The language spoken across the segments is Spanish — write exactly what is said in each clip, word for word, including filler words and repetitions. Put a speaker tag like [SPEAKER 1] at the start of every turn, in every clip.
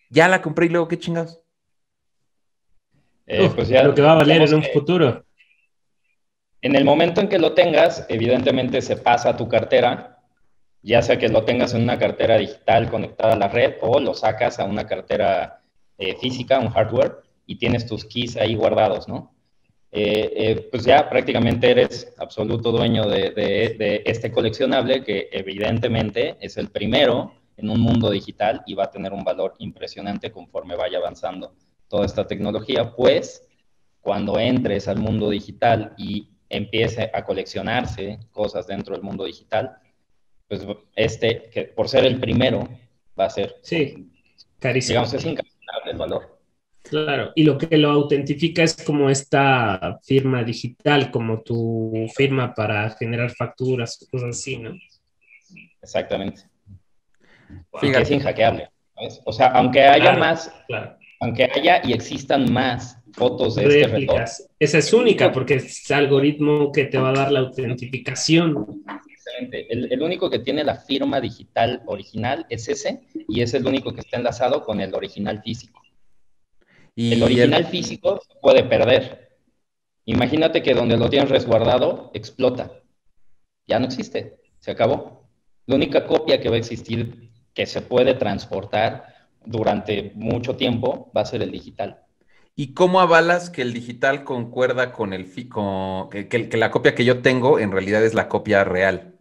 [SPEAKER 1] Ya la compré y luego, ¿qué chingados?
[SPEAKER 2] Eh,
[SPEAKER 3] Uf,
[SPEAKER 2] pues ya,
[SPEAKER 3] lo que va a valer
[SPEAKER 2] digamos
[SPEAKER 3] en un
[SPEAKER 2] que
[SPEAKER 3] futuro.
[SPEAKER 2] en el momento en que lo tengas, evidentemente se pasa a tu cartera, ya sea que lo tengas en una cartera digital conectada a la red o lo sacas a una cartera eh, física, un hardware, y tienes tus keys ahí guardados, ¿no? Eh, eh, pues ya prácticamente eres absoluto dueño de, de, de este coleccionable que evidentemente es el primero en un mundo digital y va a tener un valor impresionante conforme vaya avanzando toda esta tecnología, pues cuando entres al mundo digital y empiece a coleccionarse cosas dentro del mundo digital, pues este, que por ser el primero, va a ser,
[SPEAKER 3] Sí,
[SPEAKER 2] digamos,
[SPEAKER 3] carísimo.
[SPEAKER 2] es incalculable el valor.
[SPEAKER 3] Claro, y lo que lo autentifica es como esta firma digital, como tu firma para generar facturas, cosas así, ¿no?
[SPEAKER 2] Exactamente. Y que es
[SPEAKER 1] Fíjate.
[SPEAKER 2] inhackeable, ¿sabes? O sea, aunque haya
[SPEAKER 3] Claro,
[SPEAKER 2] más,
[SPEAKER 3] claro.
[SPEAKER 2] aunque haya y existan más fotos de este reloj,
[SPEAKER 3] Réplicas. Esa es
[SPEAKER 2] el
[SPEAKER 3] única
[SPEAKER 2] único,
[SPEAKER 3] porque es algoritmo que te va a dar la autentificación.
[SPEAKER 2] el, el único que tiene la firma digital original es ese, y es el único que está enlazado con el original físico. El
[SPEAKER 1] Y
[SPEAKER 2] original
[SPEAKER 1] el,
[SPEAKER 2] físico se puede perder. Imagínate que donde lo tienes resguardado explota. Ya no existe, se acabó. La única copia que va a existir que se puede transportar durante mucho tiempo va a ser el digital.
[SPEAKER 1] ¿Y cómo avalas que el digital concuerda con el fi- con, que, que- que la copia que yo tengo en realidad es la copia real?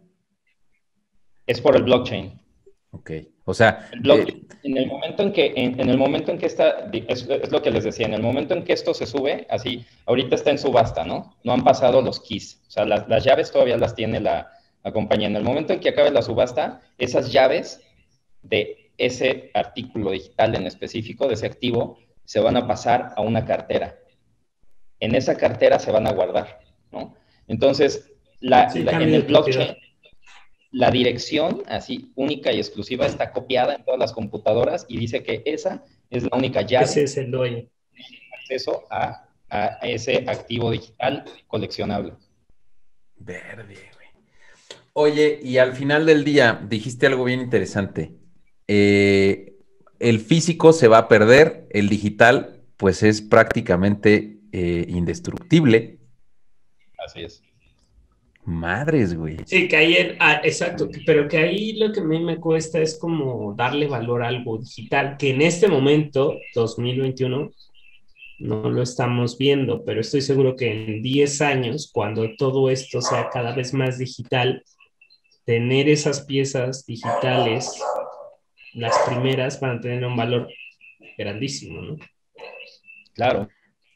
[SPEAKER 2] Es por el blockchain.
[SPEAKER 1] Ok. O sea,
[SPEAKER 2] El
[SPEAKER 1] eh,
[SPEAKER 2] blockchain, en el momento en que, en, en el momento en que está, es, es, lo que les decía, en el momento en que esto se sube, así, ahorita está en subasta, ¿no? No han pasado los keys, o sea, las, las llaves todavía las tiene la, la compañía. En el momento en que acabe la subasta, esas llaves de ese artículo digital en específico, de ese activo, se van a pasar a una cartera. En esa cartera se van a guardar, ¿no? Entonces, la,
[SPEAKER 3] Sí,
[SPEAKER 2] la, en
[SPEAKER 3] cambio de
[SPEAKER 2] el blockchain,
[SPEAKER 3] propiedad.
[SPEAKER 2] la dirección, así única y exclusiva, está copiada en todas las computadoras y dice que esa es la única
[SPEAKER 3] Ese
[SPEAKER 2] llave
[SPEAKER 3] es el dueño.
[SPEAKER 2] de acceso a, a ese activo digital coleccionable.
[SPEAKER 1] verde, güey. Oye, y al final del día dijiste algo bien interesante. Eh, el físico se va a perder, el digital, pues es prácticamente eh, indestructible.
[SPEAKER 2] Así es.
[SPEAKER 1] Madres, güey.
[SPEAKER 3] Sí, que ahí, el- ah, exacto, que- pero que ahí lo que a mí me cuesta es como darle valor a algo digital, que en este momento, dos mil veintiuno, no lo estamos viendo, pero estoy seguro que en diez años, cuando todo esto sea cada vez más digital, tener esas piezas digitales, las primeras, van a tener un valor grandísimo, ¿no?
[SPEAKER 2] Claro.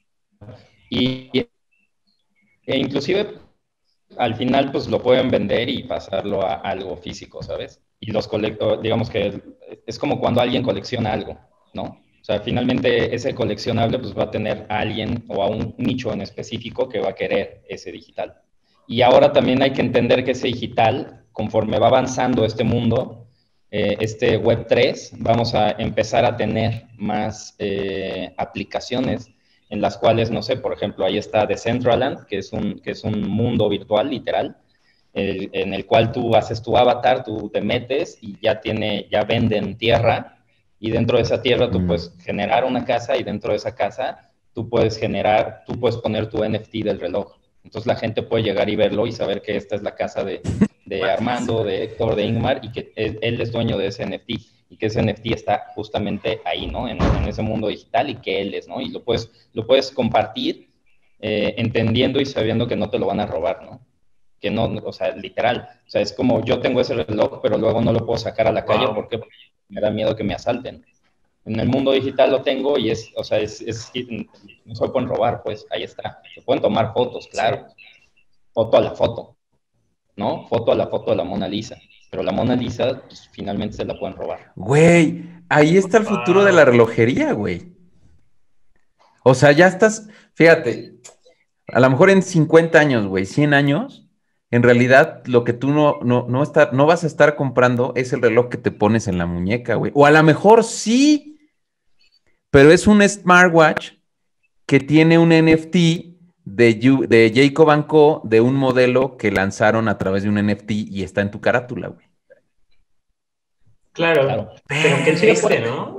[SPEAKER 2] Y e inclusive al final pues lo pueden vender y pasarlo a algo físico, ¿sabes? Y los colecto, digamos que es como cuando alguien colecciona algo, ¿no? O sea, finalmente ese coleccionable pues va a tener a alguien o a un nicho en específico que va a querer ese digital. Y ahora también hay que entender que ese digital, conforme va avanzando este mundo, eh, este web tres, vamos a empezar a tener más eh, aplicaciones en las cuales, no sé, por ejemplo, ahí está Decentraland, que es un, que es un mundo virtual, literal, el, en el cual tú haces tu avatar, tú te metes y ya tiene, ya venden tierra, y dentro de esa tierra tú
[SPEAKER 1] Mm.
[SPEAKER 2] puedes generar una casa, y dentro de esa casa tú puedes generar, tú puedes poner tu N F T del reloj. Entonces la gente puede llegar y verlo y saber que esta es la casa de, de
[SPEAKER 1] Madres.
[SPEAKER 2] Armando, de Héctor, de Ingmar, y que él, él es dueño de ese N F T, y que ese N F T está justamente ahí, ¿no? En, en ese mundo digital, y que él es, ¿no? Y lo puedes, lo puedes compartir eh, entendiendo y sabiendo que no te lo van a robar, ¿no? Que no, o sea, literal. O sea, es como yo tengo ese reloj, pero luego no lo puedo sacar a la calle
[SPEAKER 3] Wow.
[SPEAKER 2] porque me da miedo que me asalten. En el mundo digital lo tengo y es, o sea, es, es no se lo pueden robar, pues ahí está. Se pueden tomar fotos,
[SPEAKER 3] Sí.
[SPEAKER 2] claro. Foto a la foto, ¿no? Foto a la foto de la Mona Lisa. Pero la Mona Lisa, pues, finalmente se la pueden robar.
[SPEAKER 1] Güey, ahí está el futuro de la
[SPEAKER 3] Wow.
[SPEAKER 1] relojería, güey. O sea, ya estás, fíjate, a lo mejor en cincuenta años, güey, cien años, en realidad lo que tú no, no, no, está, no vas a estar comprando es el reloj que te pones en la muñeca, güey. O a lo mejor sí, pero es un smartwatch que tiene un N F T de, Yu- de Jacob and Co. de un modelo que lanzaron a través de un N F T y está en tu carátula, güey.
[SPEAKER 3] Claro,
[SPEAKER 2] Claro.
[SPEAKER 3] pero qué
[SPEAKER 2] Sí lo pueden,
[SPEAKER 3] triste, ¿no?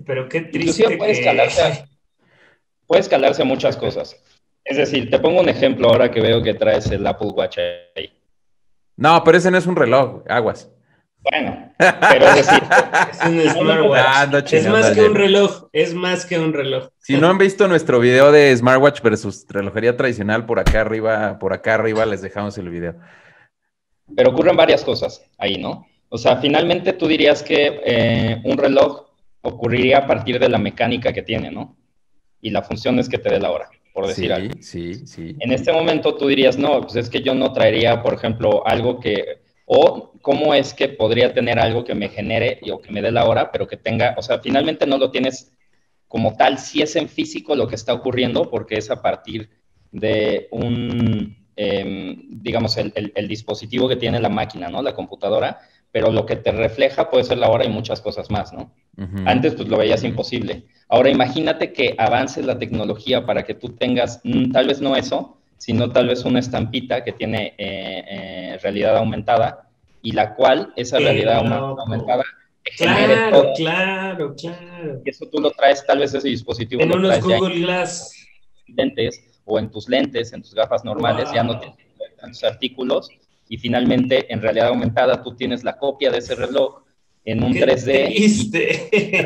[SPEAKER 3] pero qué
[SPEAKER 2] Inclusive
[SPEAKER 3] triste
[SPEAKER 2] puede
[SPEAKER 3] que...
[SPEAKER 2] escalarse, a, puede escalarse a muchas cosas. Es decir, te pongo un ejemplo ahora que veo que traes el Apple Watch ahí.
[SPEAKER 1] No, pero ese no es un reloj, aguas.
[SPEAKER 2] Bueno, pero es decir,
[SPEAKER 3] Es un
[SPEAKER 2] finalmente,
[SPEAKER 1] Ah,
[SPEAKER 3] smartwatch.
[SPEAKER 1] ando
[SPEAKER 3] Es
[SPEAKER 1] chingando
[SPEAKER 3] más
[SPEAKER 1] al
[SPEAKER 3] que un
[SPEAKER 1] Nelo.
[SPEAKER 3] reloj, es más que un reloj.
[SPEAKER 1] Si no han visto nuestro video de smartwatch versus relojería tradicional, por acá arriba, por acá arriba les dejamos el video.
[SPEAKER 2] pero ocurren varias cosas ahí, ¿no? O sea, finalmente tú dirías que eh, un reloj ocurriría a partir de la mecánica que tiene, ¿no? Y la función es que te dé la hora, por decir
[SPEAKER 1] Sí,
[SPEAKER 2] algo.
[SPEAKER 1] sí, sí.
[SPEAKER 2] En este momento tú dirías, no, pues es que yo no traería, por ejemplo, algo que, o cómo es que podría tener algo que me genere o que me dé la hora, pero que tenga, o sea, finalmente no lo tienes como tal, si es en físico lo que está ocurriendo, porque es a partir de un, eh, digamos, el, el, el dispositivo que tiene la máquina, ¿no? La computadora, pero lo que te refleja puede ser la hora y muchas cosas más, ¿no? Uh-huh. Antes pues lo veías imposible. Ahora imagínate que avance la tecnología para que tú tengas, mm, tal vez no eso, sino tal vez una estampita que tiene eh, eh, realidad aumentada y la cual, esa
[SPEAKER 3] Qué
[SPEAKER 2] realidad
[SPEAKER 3] loco.
[SPEAKER 2] aumentada,
[SPEAKER 3] Claro,
[SPEAKER 2] genere todo.
[SPEAKER 3] claro, claro.
[SPEAKER 2] Y eso tú lo traes, tal vez ese dispositivo
[SPEAKER 3] en
[SPEAKER 2] lo
[SPEAKER 3] unos
[SPEAKER 2] traes
[SPEAKER 3] Google
[SPEAKER 2] ya
[SPEAKER 3] Glass.
[SPEAKER 2] en lentes o en tus lentes, en tus gafas normales, wow. Ya no tienes tantos artículos y finalmente en realidad aumentada tú tienes la copia de ese reloj en un
[SPEAKER 3] Qué
[SPEAKER 2] tres D.
[SPEAKER 3] Triste.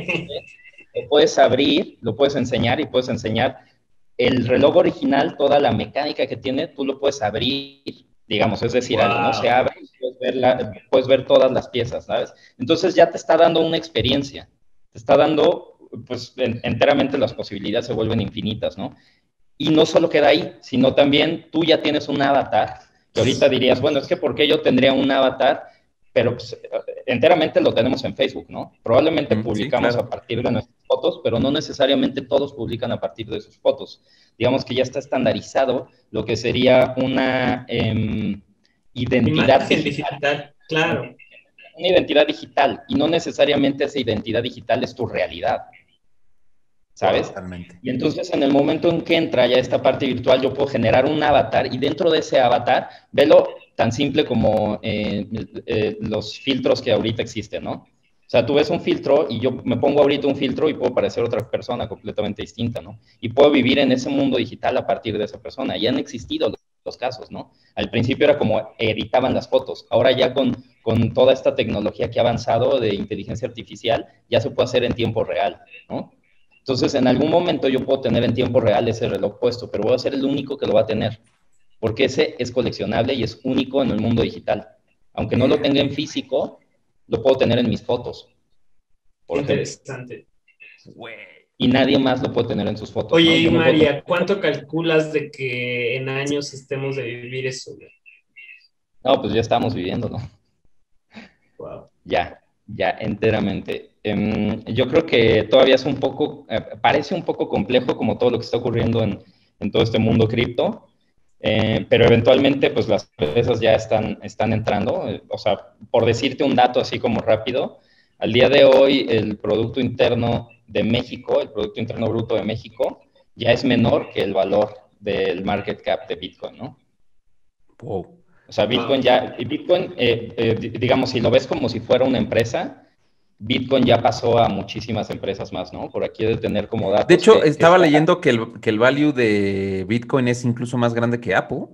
[SPEAKER 2] Y lo puedes abrir, lo puedes enseñar y puedes enseñar el reloj original, toda la mecánica que tiene, tú lo puedes abrir, digamos, es decir, wow. algo, ¿no? Se abre y puedes ver, la, puedes ver todas las piezas, ¿sabes? Entonces ya te está dando una experiencia, te está dando, pues, en, enteramente las posibilidades se vuelven infinitas, ¿no? Y no solo queda ahí, sino también tú ya tienes un avatar, que ahorita dirías, bueno, es que ¿por qué yo tendría un avatar? Pero pues, enteramente lo tenemos en Facebook, ¿no? Probablemente mm, publicamos sí, claro. a partir de nuestras fotos, pero no necesariamente todos publican a partir de sus fotos. Digamos que ya está estandarizado lo que sería una eh, identidad digital.
[SPEAKER 3] digital. Claro.
[SPEAKER 2] Una identidad digital, y no necesariamente esa identidad digital es tu realidad. ¿Sabes?
[SPEAKER 1] Totalmente.
[SPEAKER 2] Y entonces en el momento en que entra ya esta parte virtual, yo puedo generar un avatar y dentro de ese avatar, velo tan simple como eh, eh, los filtros que ahorita existen, ¿no? O sea, tú ves un filtro y yo me pongo ahorita un filtro y puedo parecer otra persona completamente distinta, ¿no? Y puedo vivir en ese mundo digital a partir de esa persona. Y han existido los, los casos, ¿no? Al principio era como editaban las fotos. Ahora ya con, con toda esta tecnología que ha avanzado de inteligencia artificial, ya se puede hacer en tiempo real, ¿no? Entonces, en algún momento yo puedo tener en tiempo real ese reloj puesto, pero voy a ser el único que lo va a tener, porque ese es coleccionable y es único en el mundo digital. Aunque no lo tenga en físico, lo puedo tener en mis fotos.
[SPEAKER 3] Por Interesante.
[SPEAKER 2] Ejemplo. Y nadie más lo puede tener en sus fotos.
[SPEAKER 3] Oye,
[SPEAKER 2] ¿no?
[SPEAKER 3] y
[SPEAKER 2] no
[SPEAKER 3] María, ¿cuánto calculas de que en años estemos de vivir eso?
[SPEAKER 2] No, pues ya estamos viviendo, ¿no?
[SPEAKER 3] Wow.
[SPEAKER 2] Ya, ya enteramente. Um, yo creo que todavía es un poco, eh, parece un poco complejo como todo lo que está ocurriendo en, en todo este mundo cripto, eh, pero eventualmente pues las empresas ya están, están entrando. Eh, o sea, por decirte un dato así como rápido, al día de hoy el Producto Interno de México, el Producto Interno Bruto de México, ya es menor que el valor del market cap de Bitcoin, ¿no?
[SPEAKER 1] Wow.
[SPEAKER 2] O sea, Bitcoin ya, Bitcoin, eh, eh, digamos, si lo ves como si fuera una empresa, Bitcoin ya pasó a muchísimas empresas más, ¿no? Por aquí de tener como datos.
[SPEAKER 1] De hecho,
[SPEAKER 2] que,
[SPEAKER 1] estaba
[SPEAKER 2] que está...
[SPEAKER 1] leyendo que el, que el value de Bitcoin es incluso más grande que Apple.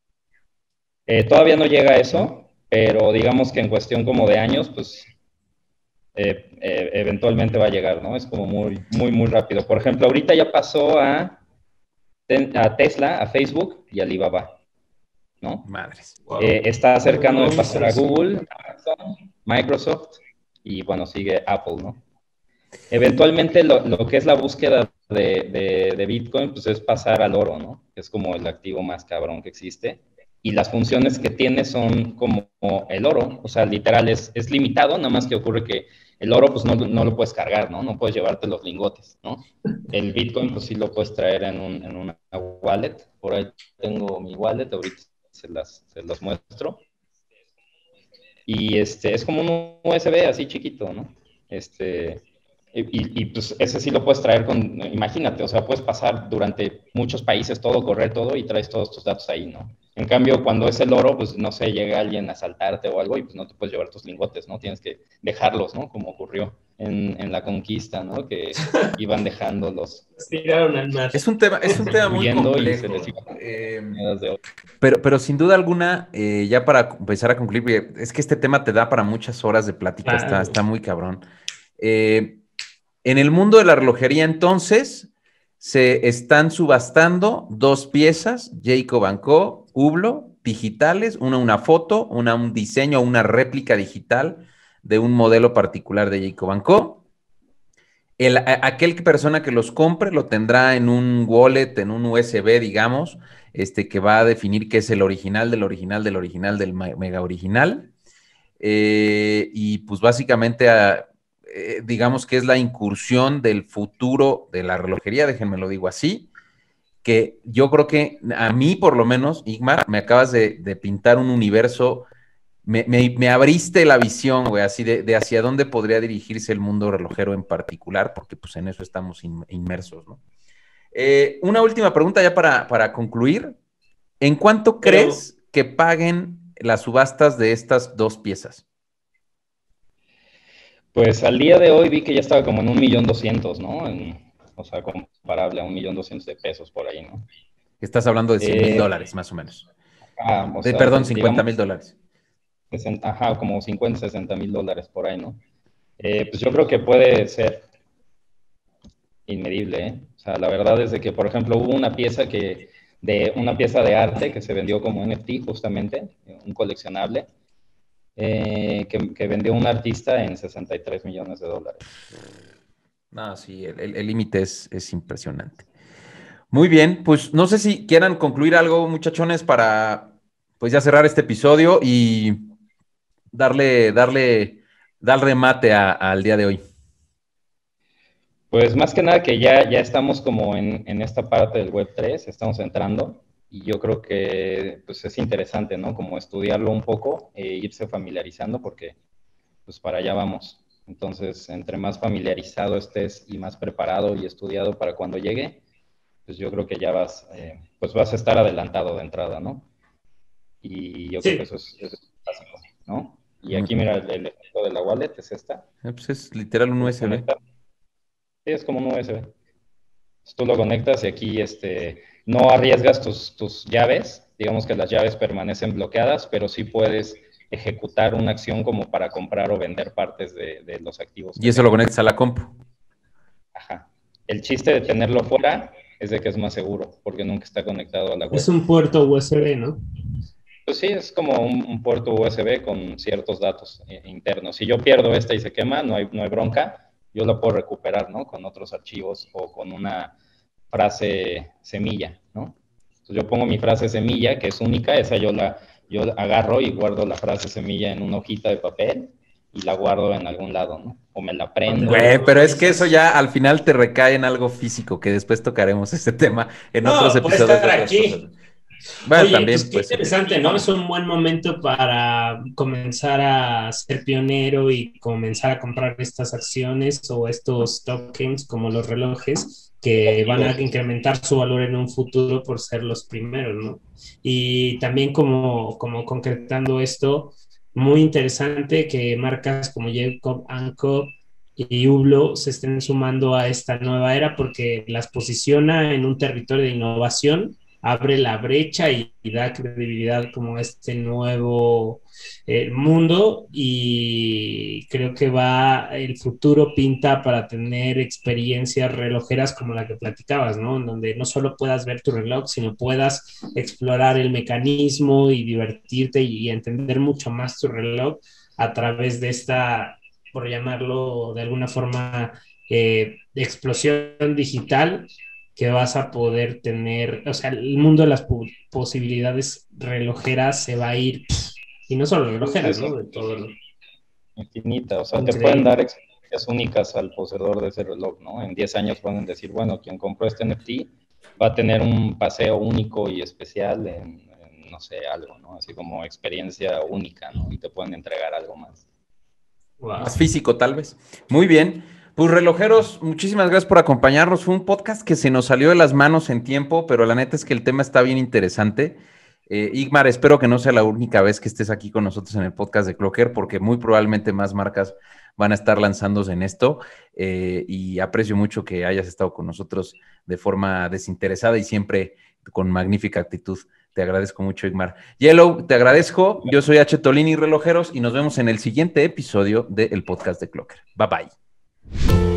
[SPEAKER 2] Eh, todavía no llega a eso, pero digamos que en cuestión como de años, pues eh, eh, eventualmente va a llegar, ¿no? Es como muy, muy, muy rápido. Por ejemplo, ahorita ya pasó a, a Tesla, a Facebook y a Alibaba, ¿no?
[SPEAKER 1] Madres.
[SPEAKER 2] Wow. Eh, está cercano de pasar a Google, Amazon, Microsoft y bueno, sigue Apple, ¿no? Eventualmente lo, lo que es la búsqueda de, de, de Bitcoin, pues es pasar al oro, ¿no? Que es como el activo más cabrón que existe. Y las funciones que tiene son como el oro, o sea, literal es, es limitado, nada más que ocurre que el oro pues no, no lo puedes cargar, ¿no? No puedes llevarte los lingotes, ¿no? El Bitcoin pues sí lo puedes traer en, un, en una wallet, por ahí tengo mi wallet, ahorita se las, se las muestro. Y este, es como un U S B así chiquito, ¿no? Este, y, y pues ese sí lo puedes traer con, imagínate, o sea, puedes pasar durante muchos países todo, correr todo y traes todos tus datos ahí, ¿no? En cambio, cuando es el oro, pues no sé, llega alguien a asaltarte o algo y pues no te puedes llevar tus lingotes, ¿no? Tienes que dejarlos, ¿no? Como ocurrió en, en la conquista, ¿no? Que iban dejando los...
[SPEAKER 3] Los tiraron al mar.
[SPEAKER 1] Es un tema, es un tema muy complejo.
[SPEAKER 2] Y se les iban
[SPEAKER 1] eh,
[SPEAKER 2] monedas de oro.
[SPEAKER 1] pero, pero sin duda alguna, eh, ya para empezar a concluir, es que este tema te da para muchas horas de plática,
[SPEAKER 3] Claro.
[SPEAKER 1] está, está muy cabrón. Eh, en el mundo de la relojería, entonces, se están subastando dos piezas, Jacob and Co, Hublot, digitales, una una foto, una un diseño, una réplica digital de un modelo particular de Jacob and Co. El, a, aquel persona que los compre lo tendrá en un wallet, en un U S B, digamos, este, que va a definir qué es el original del original del original del mega original. Eh, y pues básicamente, a, eh, digamos que es la incursión del futuro de la relojería, déjenme lo digo así, que yo creo que a mí por lo menos, Igmar, me acabas de, de pintar un universo, me, me, me abriste la visión, güey, así de, de hacia dónde podría dirigirse el mundo relojero en particular, porque pues en eso estamos in, inmersos, ¿no? Eh, una última pregunta ya para, para concluir. ¿En cuánto
[SPEAKER 3] Pero,
[SPEAKER 1] crees que paguen las subastas de estas dos piezas?
[SPEAKER 2] Pues al día de hoy vi que ya estaba como en un millón doscientos, ¿no? En, o sea, comparable a un millón doscientos de pesos por ahí, ¿no?
[SPEAKER 1] Estás hablando de cien mil
[SPEAKER 2] Eh,
[SPEAKER 1] dólares, más o menos.
[SPEAKER 2] ah, o
[SPEAKER 1] De,
[SPEAKER 2] sea,
[SPEAKER 1] perdón,
[SPEAKER 2] pues,
[SPEAKER 1] cincuenta
[SPEAKER 2] digamos,
[SPEAKER 1] mil dólares.
[SPEAKER 2] sesenta, ajá, como cincuenta, sesenta mil dólares por ahí, ¿no? Eh, pues yo creo que puede ser inmedible, ¿eh? O sea, la verdad es de que, por ejemplo, hubo una pieza que, de una pieza de arte que se vendió como N F T, justamente, un coleccionable, eh, que, que vendió un artista en sesenta y tres millones de dólares.
[SPEAKER 1] No, sí, el límite es, es impresionante. Muy bien, pues no sé si quieran concluir algo, muchachones, para pues ya cerrar este episodio y darle, darle, dar remate a, a, al día de hoy.
[SPEAKER 2] Pues más que nada que ya, ya estamos como en, en esta parte del web tres, estamos entrando y yo creo que pues es interesante, ¿no? Como estudiarlo un poco e irse familiarizando porque pues para allá vamos. Entonces, entre más familiarizado estés y más preparado y estudiado para cuando llegue, pues yo creo que ya vas, eh, pues vas a estar adelantado de entrada, ¿no? Y yo
[SPEAKER 3] sí.
[SPEAKER 2] creo que eso es, eso es básico, ¿no? Y aquí mira, el, el ejemplo de la wallet es esta.
[SPEAKER 1] Eh, pues es literal un U S B.
[SPEAKER 2] Sí, es como un U S B. Entonces, tú lo conectas y aquí este, no arriesgas tus, tus llaves, digamos que las llaves permanecen bloqueadas, pero sí puedes ejecutar una acción como para comprar o vender partes de, de los activos.
[SPEAKER 1] Y eso lo conectas a la compu.
[SPEAKER 2] Ajá. El chiste de tenerlo fuera es de que es más seguro, porque nunca está conectado a la web.
[SPEAKER 3] Es un puerto U S B, ¿no?
[SPEAKER 2] Pues sí, es como un, un puerto U S B con ciertos datos eh, internos. Si yo pierdo esta y se quema, no hay, no hay bronca, yo lo puedo recuperar, ¿no? Con otros archivos o con una frase semilla, ¿no? Entonces yo pongo mi frase semilla, que es única, esa yo la yo agarro y guardo la frase semilla en una hojita de papel y la guardo en algún lado, ¿no? O me la prendo.
[SPEAKER 1] Güey, pero es que eso ya al final te recae en algo físico, que después tocaremos ese tema en
[SPEAKER 3] no,
[SPEAKER 1] otros episodios.
[SPEAKER 3] Puede estar aquí.
[SPEAKER 1] Cosas. Bueno,
[SPEAKER 3] Oye,
[SPEAKER 1] también,
[SPEAKER 3] pues qué
[SPEAKER 1] pues,
[SPEAKER 3] interesante, ¿no? Es un buen momento para comenzar a ser pionero y comenzar a comprar estas acciones o estos tokens como los relojes que van a incrementar su valor en un futuro por ser los primeros, ¿no? Y también como, como concretando esto, muy interesante que marcas como Jacob and Co y Hublot se estén sumando a esta nueva era porque las posiciona en un territorio de innovación, abre la brecha y, y da credibilidad como a este nuevo eh, mundo y creo que va, el futuro pinta para tener experiencias relojeras como la que platicabas, ¿no? En donde no solo puedas ver tu reloj, sino puedas explorar el mecanismo y divertirte y, y entender mucho más tu reloj a través de esta, por llamarlo de alguna forma, eh, explosión digital que vas a poder tener, o sea, el mundo de las posibilidades relojeras se va a ir, y no solo relojeras, ¿no? De todo lo...
[SPEAKER 2] Infinita, o sea, increíble. Te pueden dar experiencias únicas al poseedor de ese reloj, ¿no? En diez años pueden decir, bueno, quien compró este N F T va a tener un paseo único y especial en, en no sé, algo, ¿no? Así como experiencia única, ¿no? Y te pueden entregar algo más.
[SPEAKER 1] Wow. Más físico, tal vez. Muy bien. Pues relojeros, muchísimas gracias por acompañarnos. Fue un podcast que se nos salió de las manos en tiempo, pero la neta es que el tema está bien interesante. Eh, Igmar, espero que no sea la única vez que estés aquí con nosotros en el podcast de Clocker, porque muy probablemente más marcas van a estar lanzándose en esto, eh, y aprecio mucho que hayas estado con nosotros de forma desinteresada y siempre con magnífica actitud. Te agradezco mucho, Igmar. Yellow, te agradezco. Yo soy H. Tolini Relojeros y nos vemos en el siguiente episodio del podcast de Clocker. Bye bye.